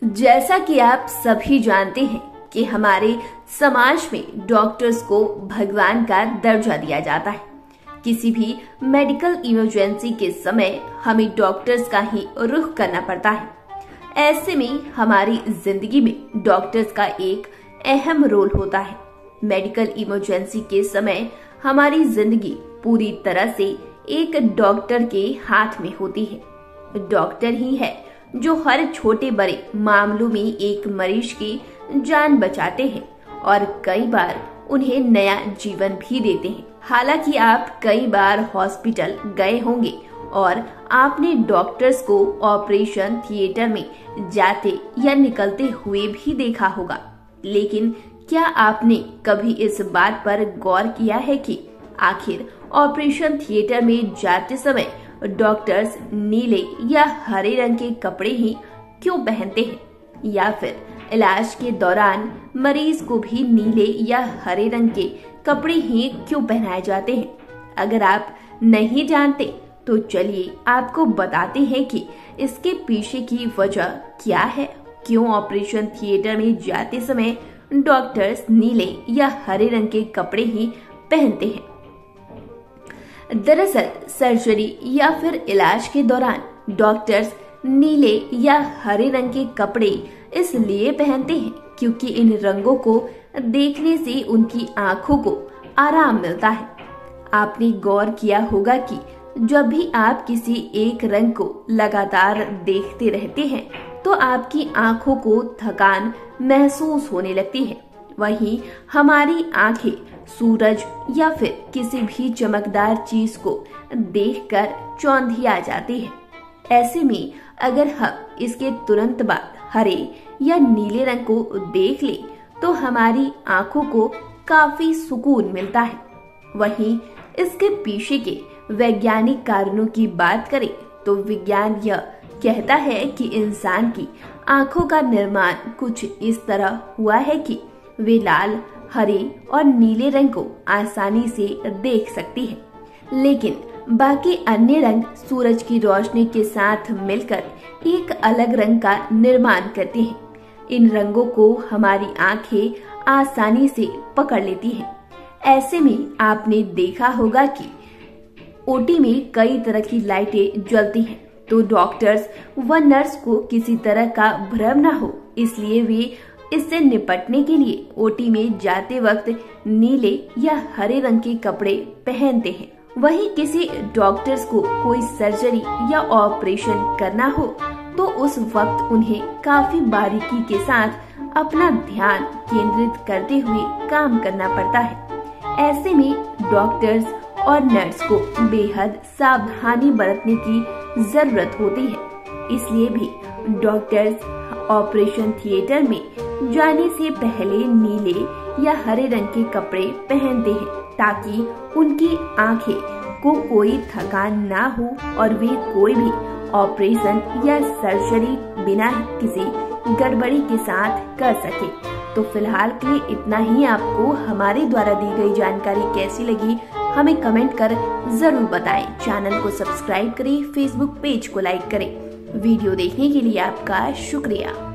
जैसा कि आप सभी जानते हैं कि हमारे समाज में डॉक्टर्स को भगवान का दर्जा दिया जाता है। किसी भी मेडिकल इमरजेंसी के समय हमें डॉक्टर्स का ही रुख करना पड़ता है। ऐसे में हमारी जिंदगी में डॉक्टर्स का एक अहम रोल होता है। मेडिकल इमरजेंसी के समय हमारी जिंदगी पूरी तरह से एक डॉक्टर के हाथ में होती है। डॉक्टर ही है जो हर छोटे बड़े मामलों में एक मरीज की जान बचाते हैं और कई बार उन्हें नया जीवन भी देते हैं। हालांकि आप कई बार हॉस्पिटल गए होंगे और आपने डॉक्टर्स को ऑपरेशन थिएटर में जाते या निकलते हुए भी देखा होगा, लेकिन क्या आपने कभी इस बात पर गौर किया है कि आखिर ऑपरेशन थिएटर में जाते समय डॉक्टर्स नीले या हरे रंग के कपड़े ही क्यों पहनते हैं, या फिर इलाज के दौरान मरीज को भी नीले या हरे रंग के कपड़े ही क्यों पहनाए जाते हैं? अगर आप नहीं जानते तो चलिए आपको बताते हैं कि इसके पीछे की वजह क्या है। क्यों ऑपरेशन थिएटर में जाते समय डॉक्टर्स नीले या हरे रंग के कपड़े ही पहनते हैं? दरअसल सर्जरी या फिर इलाज के दौरान डॉक्टर्स नीले या हरे रंग के कपड़े इसलिए पहनते हैं क्योंकि इन रंगों को देखने से उनकी आंखों को आराम मिलता है। आपने गौर किया होगा कि जब भी आप किसी एक रंग को लगातार देखते रहते हैं तो आपकी आंखों को थकान महसूस होने लगती है। वहीं हमारी आंखें सूरज या फिर किसी भी चमकदार चीज को देखकर चौंधिया जाती है। ऐसे में अगर हम इसके तुरंत बाद हरे या नीले रंग को देख ले तो हमारी आंखों को काफी सुकून मिलता है। वहीं इसके पीछे के वैज्ञानिक कारणों की बात करें तो विज्ञान यह कहता है कि इंसान की आंखों का निर्माण कुछ इस तरह हुआ है कि वे लाल, हरे और नीले रंग को आसानी से देख सकती है, लेकिन बाकी अन्य रंग सूरज की रोशनी के साथ मिलकर एक अलग रंग का निर्माण करते हैं। इन रंगों को हमारी आंखें आसानी से पकड़ लेती हैं। ऐसे में आपने देखा होगा कि ओटी में कई तरह की लाइटें जलती हैं, तो डॉक्टर्स व नर्स को किसी तरह का भ्रम न हो इसलिए वे इससे निपटने के लिए ओटी में जाते वक्त नीले या हरे रंग के कपड़े पहनते हैं। वहीं किसी डॉक्टर्स को कोई सर्जरी या ऑपरेशन करना हो तो उस वक्त उन्हें काफी बारीकी के साथ अपना ध्यान केंद्रित करते हुए काम करना पड़ता है। ऐसे में डॉक्टर्स और नर्स को बेहद सावधानी बरतने की जरूरत होती है। इसलिए भी डॉक्टर्स ऑपरेशन थिएटर में जाने से पहले नीले या हरे रंग के कपड़े पहनते हैं ताकि उनकी आंखें को कोई थकान ना हो और वे कोई भी ऑपरेशन या सर्जरी बिना किसी गड़बड़ी के साथ कर सके। तो फिलहाल के लिए इतना ही। आपको हमारे द्वारा दी गई जानकारी कैसी लगी हमें कमेंट कर जरूर बताएं। चैनल को सब्सक्राइब करें, फेसबुक पेज को लाइक करें। वीडियो देखने के लिए आपका शुक्रिया।